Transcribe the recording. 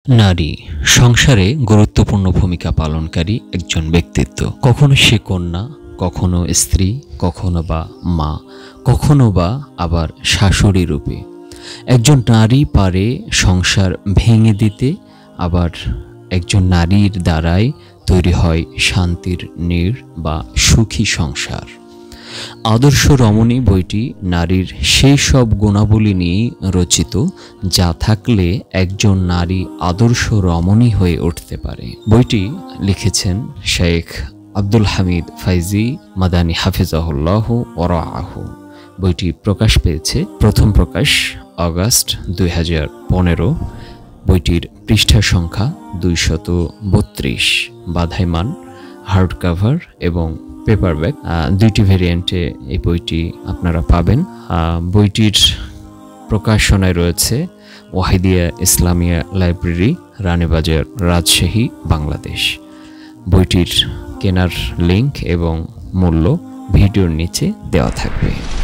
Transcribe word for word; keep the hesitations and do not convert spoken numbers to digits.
নারী সংসারে গুরুত্বপূর্ণ ভূমিকা পালনকারী একজন ব্যক্তিত্ব। কখনো সে কন্যা, কখনো স্ত্রী, কখনো বা মা, কখনো বা আবার শাশুড়ি রূপে। একজন নারী পারে সংসার ভেঙে দিতে, আবার একজন নারীর দ্বারাই তৈরি হয় শান্তির নীড় বা সুখী সংসার। আদর্শ রমণী বইটি নারীর সেই সব গুণাবলী নিয়ে রচিত যা থাকলে একজন নারী আদর্শ রমণী হয়ে উঠতে পারে। বইটি লিখেছেন শেখ আব্দুল হামিদ ফাইজি মাদানী হাফিজাহুল্লাহ ওয়া রাআহু। বইটি প্রকাশ পেয়েছে, প্রথম প্রকাশ আগস্ট দুই হাজার পনেরো। বইটির পৃষ্ঠা সংখ্যা দুইশত বত্রিশ। বাধাইমান হার্ড কাভার এবং পেপারব্যাক দুইটি ভেরিয়েন্টে এই বইটি আপনারা পাবেন। বইটির প্রকাশনায় রয়েছে ওয়াহিদিয়া ইসলামিয়া লাইব্রেরি, রানীবাজার, রাজশাহী, বাংলাদেশ। বইটির কেনার লিংক এবং মূল্য ভিডিওর নিচে দেওয়া থাকবে।